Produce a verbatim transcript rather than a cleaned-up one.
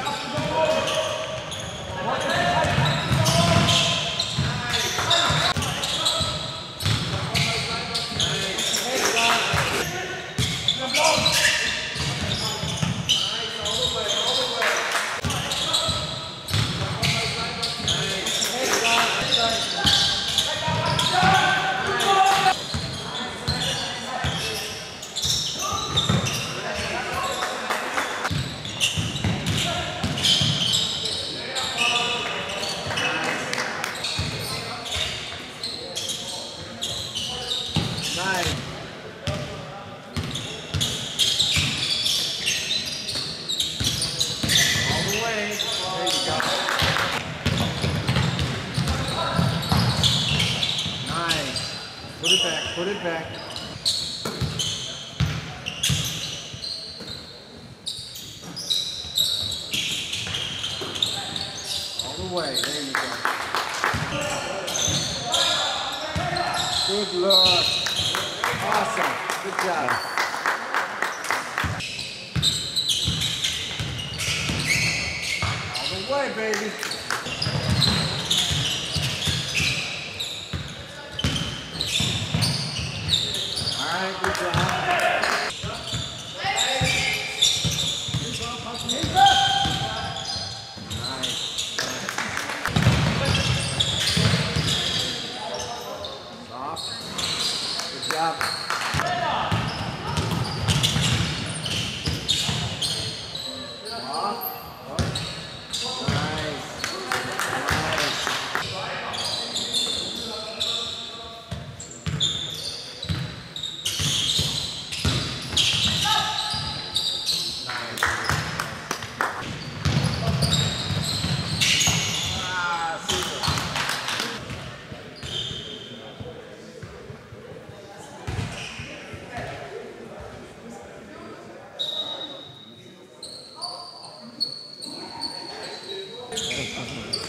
Nice. All the way. There you go. Nice. Put it back, put it back. All the way. There you go. Good luck. Awesome. Good job. All the way, baby. All right, good job. Nice. Soft. Good job. Thank you.